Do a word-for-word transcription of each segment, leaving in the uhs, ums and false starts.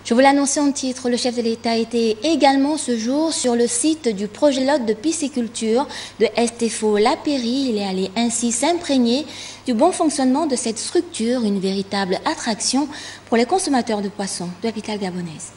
Je vous l'annonçais en titre, le chef de l'État était également ce jour sur le site du projet pilote de pisciculture de Estefo-Lapéry. Il est allé ainsi s'imprégner du bon fonctionnement de cette structure, une véritable attraction pour les consommateurs de poissons de la capitale gabonaise.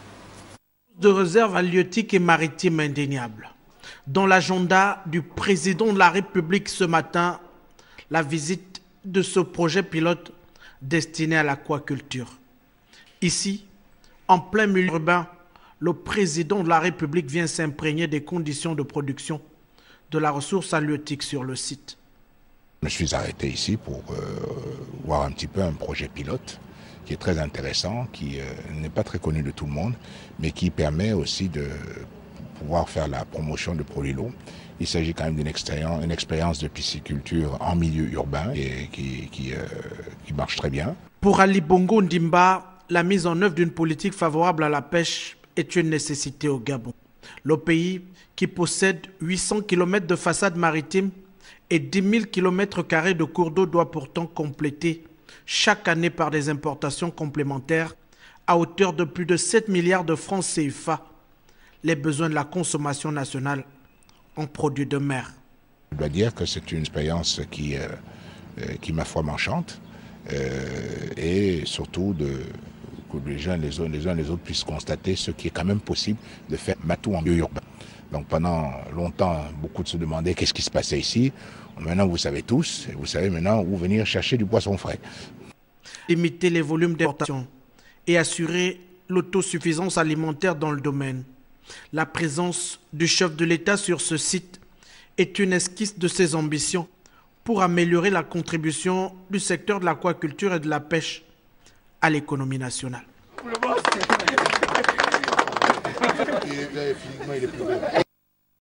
De réserve halieutique et maritime indéniable. Dans l'agenda du président de la République ce matin, la visite de ce projet pilote destiné à l'aquaculture. Ici, en plein milieu urbain, le président de la République vient s'imprégner des conditions de production de la ressource halieutique sur le site. Je me suis arrêté ici pour euh, voir un petit peu un projet pilote qui est très intéressant, qui euh, n'est pas très connu de tout le monde, mais qui permet aussi de pouvoir faire la promotion de produits lourds. Il s'agit quand même d'une expérience, une expérience de pisciculture en milieu urbain et qui, qui, euh, qui marche très bien. Pour Ali Bongo Ndimba, la mise en œuvre d'une politique favorable à la pêche est une nécessité au Gabon. Le pays, qui possède huit cents kilomètres de façade maritime et dix mille kilomètres carrés de cours d'eau, doit pourtant compléter chaque année par des importations complémentaires à hauteur de plus de sept milliards de francs C F A les besoins de la consommation nationale en produits de mer. Je dois dire que c'est une expérience qui, euh, qui ma foi, m'enchante euh, et surtout de, que les gens les, uns, les uns les autres puissent constater ce qui est quand même possible de faire Matou en milieu urbain. Donc pendant longtemps, beaucoup de se demandaient qu'est-ce qui se passait ici. Maintenant, vous savez tous, et vous savez maintenant où venir chercher du poisson frais. Limiter les volumes d'importation et assurer l'autosuffisance alimentaire dans le domaine. La présence du chef de l'État sur ce site est une esquisse de ses ambitions pour améliorer la contribution du secteur de l'aquaculture et de la pêche à l'économie nationale.